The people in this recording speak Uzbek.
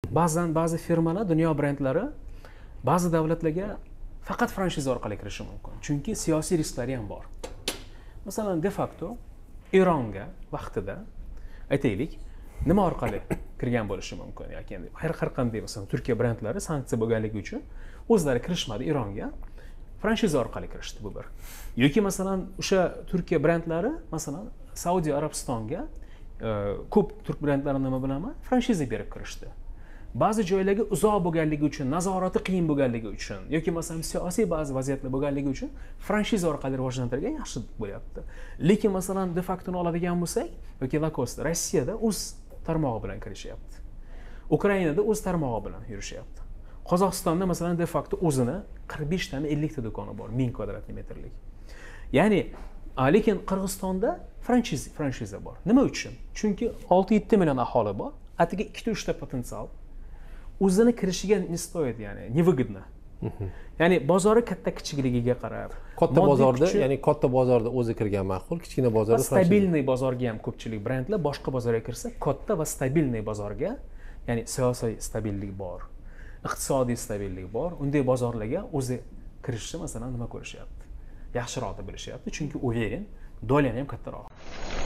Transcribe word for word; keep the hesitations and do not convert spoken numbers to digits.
Ba'zan ba'zi firmalar, dunyo brendlari ba'zi davlatlarga faqat franshiza orqali kirishi mumkin. Chunki siyosiy risklari ham bor. Masalan, de facto Ironga vaqtida aytaylik, nima orqali kirgan bo'lishi mumkin yoki endi har har qanday masalan Turkiya brendlari sanksiya bo'lganligi uchun o'zlari kirishmadi Ironga, franshiza orqali kirishdi bu bir. Yoki masalan o'sha Turkiya brendlari masalan Saudiya Arabistonga ko'p turk brendlarini nima bilaman, franshiza berib kirishdi. Ba'zi joylarga uzoq bo'lganligi uchun, nazorati qiyin bo'lganligi uchun yoki masalan siyosiy ba'zi vaziyatlar bo'lganligi uchun franshiza orqali rivojlantirgan yaxshi bo'lyapti. Lekin masalan de facto oladigan bo'lsak, yoki Lacoste Rossiyada o'z tarmog'i bilan kirishyapti. Ukrainada o'z tarmog'i bilan yurishyapti. Qozog'istonda masalan de facto o'zini qirq besh tani ellik ta do'koni bor, ming kvadrat metrlik. Ya'ni lekin Qirg'izistonda franshiza franshiza bor. Nima uchun? Chunki olti yetti million aholi bor, atiga ikkita uchta potensial. O'zini kirishiga nistoyat, ya'ni невыгодно. Ya'ni bozori katta kichikligiga qarab, katta bozorda, ya'ni katta bozorda o'zi kirgan ma'qul, kichkina bozorda stabilniy bozorga ham ko'pchilik brendlar boshqa bozorga kirsa, katta va stabilniy bozorga, ya'ni siyosiy stabillik bor, iqtisodiy stabillik bor, unday bozorlarga o'zi kirishni masalan nima ko'rishyapti? Yaxshiroq deb bilishyapti, chunki uverin, dolyani ham kattaroq.